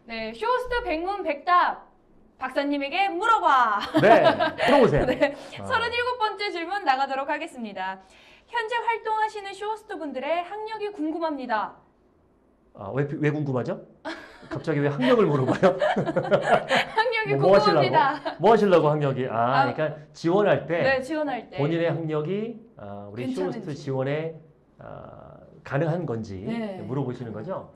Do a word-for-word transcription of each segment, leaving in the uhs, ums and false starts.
네, 쇼호스트 백문백답 박사님에게 물어봐. 네, 물어보세요. 네, 아. 서른일곱 번째 질문 나가도록 하겠습니다. 현재 활동하시는 쇼호스트 분들의 학력이 궁금합니다. 아, 왜, 왜 궁금하죠? 갑자기 왜 학력을 물어봐요? 학력이 뭐, 뭐 궁금합니다. 하시려고? 뭐 하시려고 학력이? 아, 아, 그러니까 지원할 때 네, 지원할 때 본인의 학력이 아, 우리 괜찮은지. 쇼호스트 지원에 아, 가능한 건지 네. 물어보시는 거죠?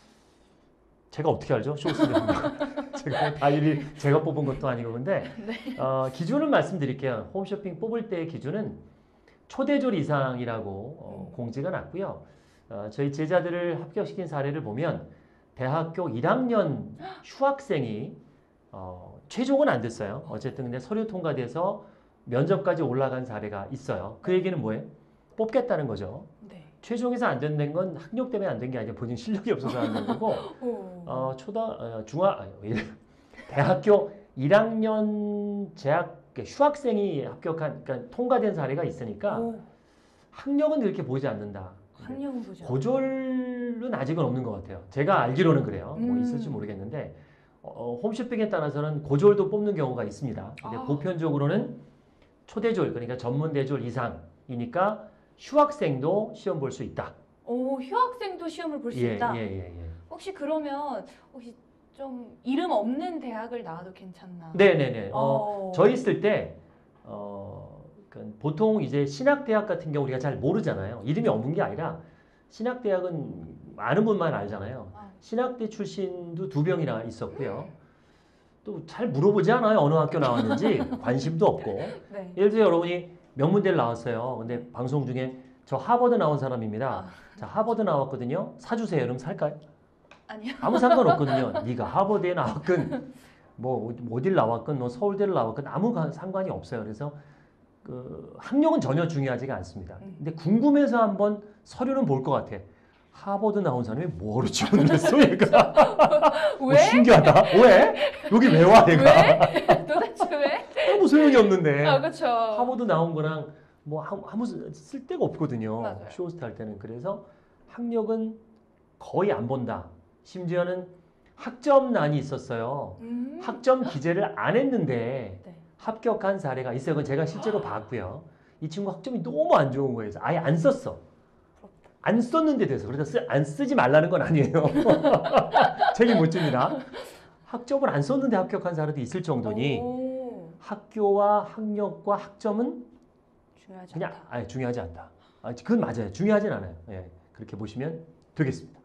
제가 어떻게 알죠? 쇼호스트 학력. 제가 다 일이 제가 뽑은 것도 아니고 근데 네. 어, 기준은 말씀드릴게요. 홈쇼핑 뽑을 때의 기준은 초대졸 이상이라고 어, 공지가 났고요. 어, 저희 제자들을 합격시킨 사례를 보면 대학교 일 학년 휴학생이 어, 최종은 안 됐어요. 어쨌든 근데 서류 통과돼서 면접까지 올라간 사례가 있어요. 그 얘기는 뭐예요? 뽑겠다는 거죠. 네. 최종에서 안 된다는 건 학력 때문에 안 된 게 아니라 본인 실력이 없어서 안 된 거고 오. 어, 초등, 어, 중학, 아니, 왜 이래. 대학교 일 학년 재학 휴학생이 합격한, 그러니까 통과된 사례가 있으니까 오. 학력은 그렇게 보지 않는다. 학력은 보죠. 고졸은 아직은 없는 것 같아요. 제가 알기로는 그래요. 뭐 음. 있을지 모르겠는데 어, 홈쇼핑에 따라서는 고졸도 뽑는 경우가 있습니다. 근데 아. 보편적으로는 초대졸, 그러니까 전문대졸 이상이니까 휴학생도 시험 볼 수 있다. 오, 휴학생도 시험을 볼 수 예, 있다. 예, 예, 예. 혹시 그러면 혹시 좀 이름 없는 대학을 나와도 괜찮나? 네네네. 어, 어. 저희 있을 때, 어, 그 보통 이제 신학대학 같은 경우 우리가 잘 모르잖아요. 이름이 없는 게 아니라 신학대학은 아는 분만 알잖아요. 아. 신학대 출신도 두 명이나 있었고요. 또 잘 물어보지 않아요. 어느 학교 나왔는지 관심도 없고. 네. 예를 들어 여러분이 명문대를 나왔어요. 근데 방송 중에 저 하버드 나온 사람입니다. 아. 자, 하버드 나왔거든요. 사주세요. 그럼 살까요? 아니요. 아무 상관없거든요. 네가 하버드에 나왔건 뭐 어딜 나왔건 뭐 서울대를 나왔건 아무 가- 상관이 없어요. 그래서 그 학력은 전혀 중요하지가 않습니다. 음. 근데 궁금해서 한번 서류는 볼 것 같아. 하버드 나온 사람이 뭐로 지원을 했어 얘가? 뭐 왜? 신기하다. 왜? 여기 왜 와 얘가? 왜? 도대체 왜? 아무 소용이 없는데. 아, 그렇죠. 하버드 나온 거랑 뭐 아무 아무 쓸데가 없거든요. 맞아요. 쇼호스트 할 때는. 그래서 학력은 거의 안 본다. 심지어는 학점난이 있었어요. 음. 학점 기재를 안 했는데 네. 합격한 사례가 있어요. 그건 제가 실제로 봤고요. 이 친구 학점이 너무 안 좋은 거예요. 그래서 아예 안 썼어. 안 썼는데 돼서. 그래서 쓰, 안 쓰지 말라는 건 아니에요. 책임 못 집니다. 학점을 안 썼는데 합격한 사례도 있을 정도니 오. 학교와 학력과 학점은 중요하지 그냥 않다. 아예 중요하지 않다. 아, 그건 맞아요. 중요하진 않아요. 예, 그렇게 보시면 되겠습니다.